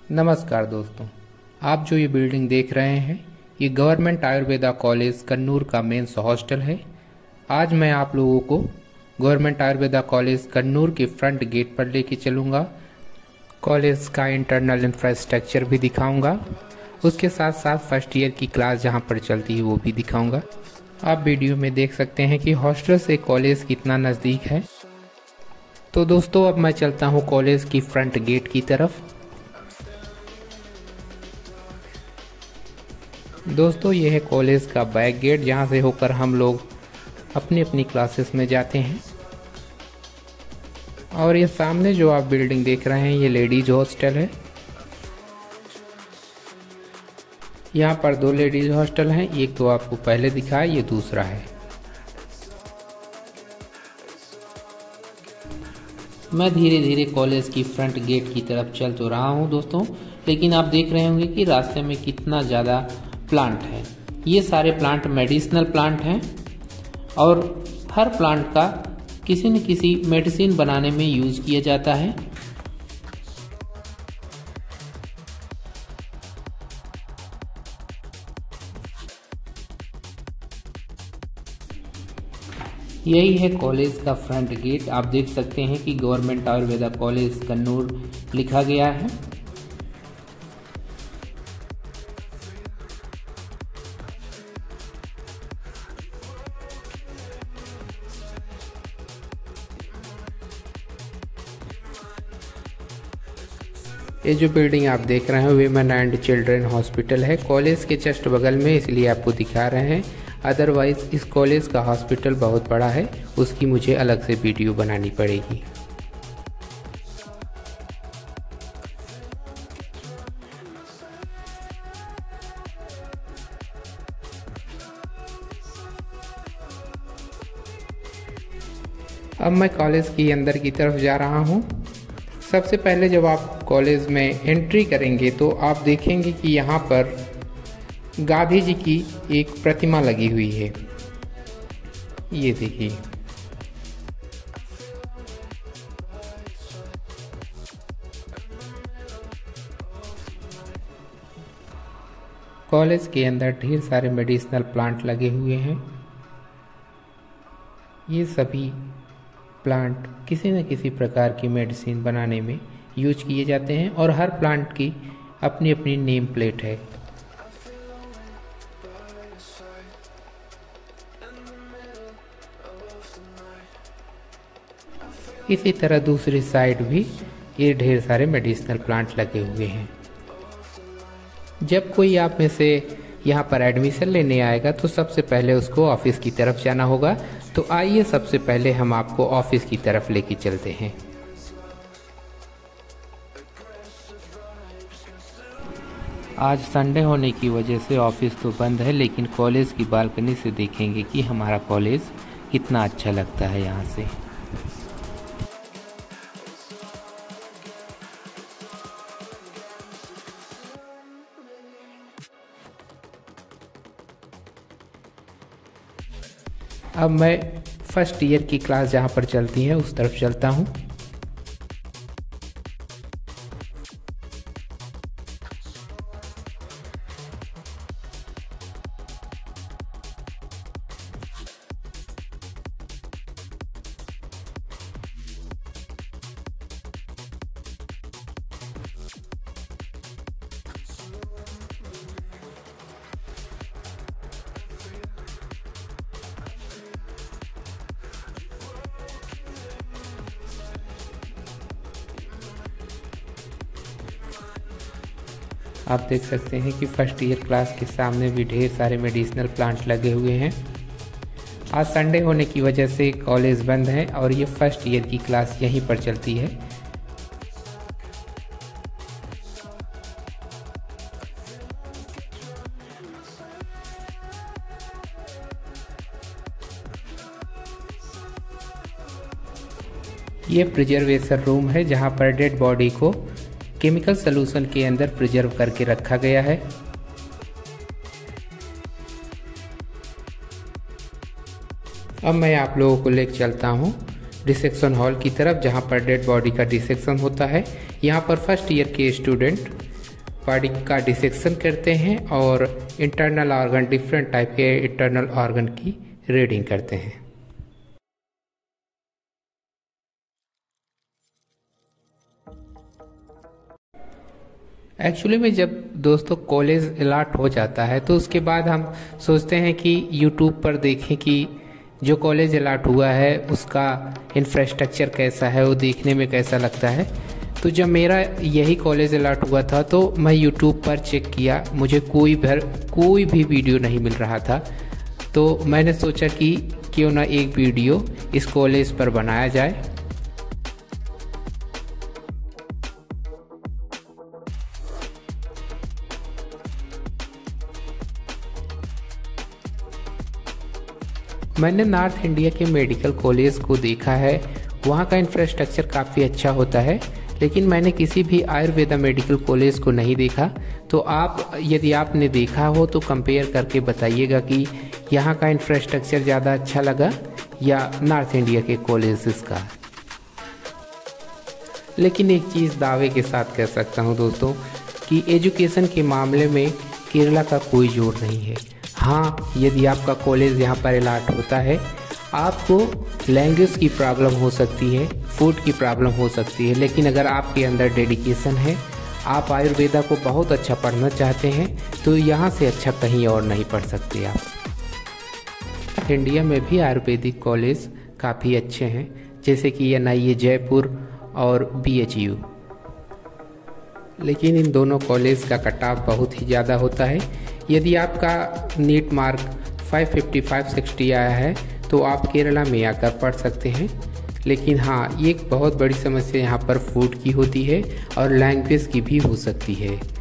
नमस्कार दोस्तों, आप जो ये बिल्डिंग देख रहे हैं ये गवर्नमेंट आयुर्वेदा कॉलेज कन्नूर का मेंस हॉस्टल है। आज मैं आप लोगों को गवर्नमेंट आयुर्वेदा कॉलेज कन्नूर के फ्रंट गेट पर लेके चलूँगा। कॉलेज का इंटरनल इंफ्रास्ट्रक्चर भी दिखाऊंगा, उसके साथ साथ फर्स्ट ईयर की क्लास जहाँ पर चलती है वो भी दिखाऊंगा। आप वीडियो में देख सकते हैं कि हॉस्टल से कॉलेज कितना नज़दीक है। तो दोस्तों अब मैं चलता हूँ कॉलेज की फ्रंट गेट की तरफ। दोस्तों ये है कॉलेज का बैक गेट, जहाँ से होकर हम लोग अपनी अपनी क्लासेस में जाते हैं। और ये सामने जो आप बिल्डिंग देख रहे हैं ये लेडीज हॉस्टल है। यहाँ पर दो लेडीज हॉस्टल हैं, एक तो आपको पहले दिखा है, ये दूसरा है। मैं धीरे धीरे कॉलेज की फ्रंट गेट की तरफ चल तो रहा हूँ दोस्तों, लेकिन आप देख रहे होंगे कि रास्ते में कितना ज़्यादा प्लांट है। ये सारे प्लांट मेडिसिनल प्लांट हैं और हर प्लांट का किसी न किसी मेडिसिन बनाने में यूज किया जाता है। यही है कॉलेज का फ्रंट गेट। आप देख सकते हैं कि गवर्नमेंट आयुर्वेदा कॉलेज कन्नूर लिखा गया है। ये जो बिल्डिंग आप देख रहे हैं वीमेन एंड चिल्ड्रन हॉस्पिटल है, कॉलेज के जस्ट बगल में, इसलिए आपको दिखा रहे हैं। अदरवाइज इस कॉलेज का हॉस्पिटल बहुत बड़ा है, उसकी मुझे अलग से वीडियो बनानी पड़ेगी। अब मैं कॉलेज की अंदर की तरफ जा रहा हूँ। सबसे पहले जब आप कॉलेज में एंट्री करेंगे तो आप देखेंगे कि यहाँ पर गांधी जी की एक प्रतिमा लगी हुई है। ये देखिए, कॉलेज के अंदर ढेर सारे मेडिसिनल प्लांट लगे हुए हैं। ये सभी प्लांट किसी न किसी प्रकार की मेडिसिन बनाने में यूज किए जाते हैं और हर प्लांट की अपनी अपनी नेम प्लेट है। इसी तरह दूसरी साइड भी ये ढेर सारे मेडिसिनल प्लांट लगे हुए हैं। जब कोई आप में से यहाँ पर एडमिशन लेने आएगा तो सबसे पहले उसको ऑफिस की तरफ जाना होगा। तो आइए सबसे पहले हम आपको ऑफिस की तरफ लेके चलते हैं। आज संडे होने की वजह से ऑफिस तो बंद है, लेकिन कॉलेज की बालकनी से देखेंगे कि हमारा कॉलेज कितना अच्छा लगता है यहाँ से। अब मैं फर्स्ट ईयर की क्लास जहाँ पर चलती है उस तरफ चलता हूँ। आप देख सकते हैं कि फर्स्ट ईयर क्लास के सामने भी ढेर सारे मेडिसिनल प्लांट लगे हुए हैं। आज संडे होने की वजह से कॉलेज बंद है और ये फर्स्ट ईयर की क्लास यहीं पर चलती है। ये प्रिजर्वेशन रूम है जहाँ पर डेड बॉडी को केमिकल सलूशन के अंदर प्रिजर्व करके रखा गया है। अब मैं आप लोगों को लेकर चलता हूँ डिसेक्शन हॉल की तरफ, जहाँ पर डेड बॉडी का डिसेक्शन होता है। यहाँ पर फर्स्ट ईयर के स्टूडेंट बॉडी का डिसेक्शन करते हैं और इंटरनल ऑर्गन, डिफरेंट टाइप के इंटरनल ऑर्गन की रीडिंग करते हैं। एक्चुअली में जब दोस्तों कॉलेज अलॉट हो जाता है तो उसके बाद हम सोचते हैं कि यूट्यूब पर देखें कि जो कॉलेज अलॉट हुआ है उसका इंफ्रास्ट्रक्चर कैसा है, वो देखने में कैसा लगता है। तो जब मेरा यही कॉलेज अलॉट हुआ था तो मैं यूट्यूब पर चेक किया, मुझे कोई भी वीडियो नहीं मिल रहा था। तो मैंने सोचा कि क्यों ना एक वीडियो इस कॉलेज पर बनाया जाए। मैंने नॉर्थ इंडिया के मेडिकल कॉलेज को देखा है, वहाँ का इंफ्रास्ट्रक्चर काफ़ी अच्छा होता है, लेकिन मैंने किसी भी आयुर्वेदा मेडिकल कॉलेज को नहीं देखा। तो आप यदि आपने देखा हो तो कंपेयर करके बताइएगा कि यहाँ का इंफ्रास्ट्रक्चर ज़्यादा अच्छा लगा या नॉर्थ इंडिया के कॉलेजेस का। लेकिन एक चीज़ दावे के साथ कह सकता हूँ दोस्तों कि एजुकेशन के मामले में केरला का कोई जोर नहीं है। हाँ, यदि आपका कॉलेज यहाँ पर अलॉट होता है, आपको लैंग्वेज की प्रॉब्लम हो सकती है, फूड की प्रॉब्लम हो सकती है, लेकिन अगर आपके अंदर डेडिकेशन है, आप आयुर्वेदा को बहुत अच्छा पढ़ना चाहते हैं, तो यहाँ से अच्छा कहीं और नहीं पढ़ सकते आप। इंडिया में भी आयुर्वेदिक कॉलेज काफ़ी अच्छे हैं, जैसे कि NIA जयपुर और BHU। लेकिन इन दोनों कॉलेज का कट ऑफ बहुत ही ज़्यादा होता है। यदि आपका नीट मार्क 555-60 आया है तो आप केरला में आकर पढ़ सकते हैं। लेकिन हाँ, ये एक बहुत बड़ी समस्या यहाँ पर फूड की होती है और लैंग्वेज की भी हो सकती है।